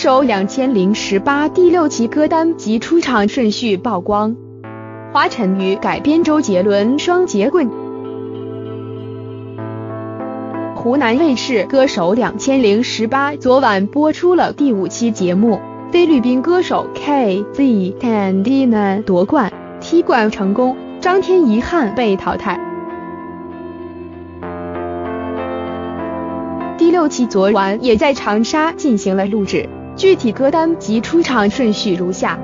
手2018第6期歌单及出场顺序曝光。华晨宇改编周杰伦《双截棍》。湖南卫视歌手2018昨晚播出了第5期节目，菲律宾歌手 KZ Candina 夺冠，踢馆成功，张天遗憾被淘汰。第6期昨晚也在长沙进行了录制，具体歌单及出场顺序如下。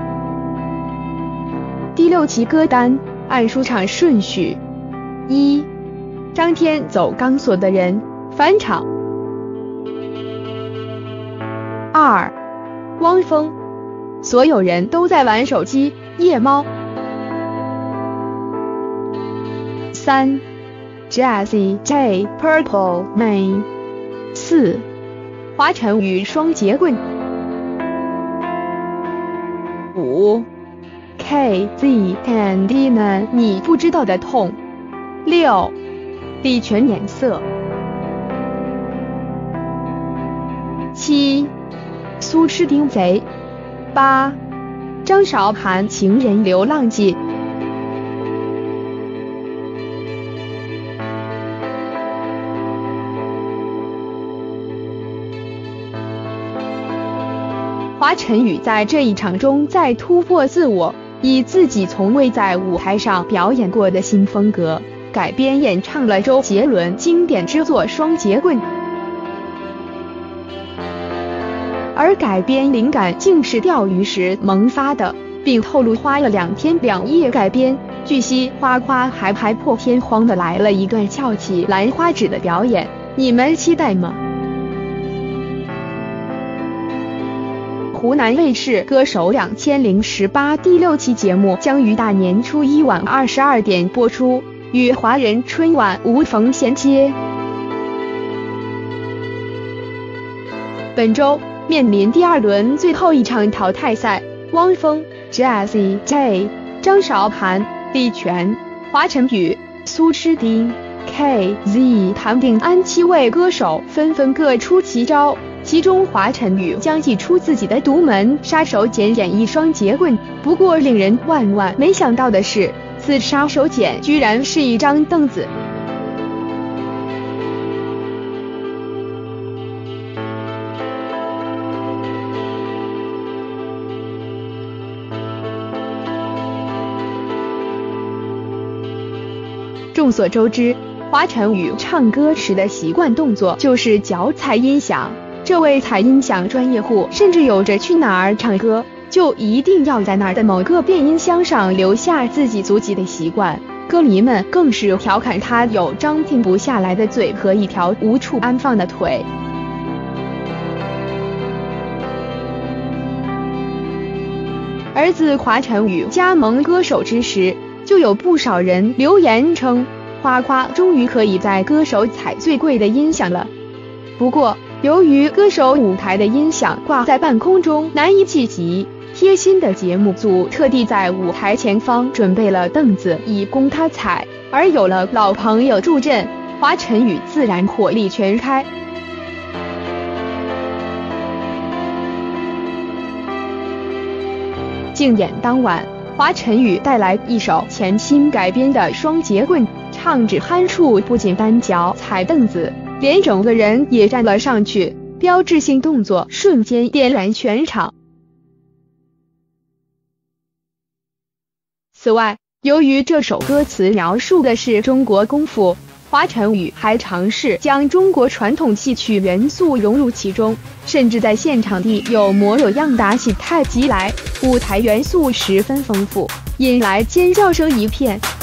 第6期歌单按出场顺序：1. 张天走钢索的人返场。2. 汪峰所有人都在玩手机夜猫。3. Jessie J Purple Rain。 4. 华晨宇双截棍。5. KZ Candina 你不知道的痛。6. 李泉颜色。7. 苏诗丁贼。8. 张韶涵情人流浪记。华晨宇在这一场中再突破自我，以自己从未在舞台上表演过的新风格改编演唱了周杰伦经典之作《双截棍》，而改编灵感竟是钓鱼时萌发的，并透露花了2天2夜改编。据悉花花还破天荒的来了一段翘起兰花指的表演，你们期待吗？湖南卫视歌手2018第6期节目将于大年初1晚22点播出，与华人春晚无缝衔接。本周面临第2轮最后一场淘汰赛，汪峰、Jessie J、张韶涵、李泉、华晨宇、苏诗丁、KZ 谭定安7位歌手纷纷各出奇招。其中华晨宇将祭出自己的独门杀手锏演绎双截棍，不过令人万万没想到的是，此杀手锏居然是一张凳子。众所周知，华晨宇唱歌时的习惯动作就是脚踩音响。这位踩音响专业户甚至有着去哪儿唱歌就一定要在哪儿的某个变音箱上留下自己足迹的习惯，歌迷们更是调侃他有张停不下来的嘴和一条无处安放的腿。而自华晨宇加盟歌手之时，就有不少人留言称花花终于可以在歌手踩最贵的音响了。不过由于歌手舞台的音响挂在半空中难以企及，贴心的节目组特地在舞台前方准备了凳子以供他踩，而有了老朋友助阵，华晨宇自然火力全开。竞演当晚，华晨宇带来一首全新改编的《双截棍》，唱至酣处不仅单脚踩凳子，连整个人也站了上去，标志性动作瞬间点燃全场。此外，由于这首歌词描述的是中国功夫，华晨宇还尝试将中国传统戏曲元素融入其中，甚至在现场地有模有样打起太极来，舞台元素十分丰富，引来尖叫声一片。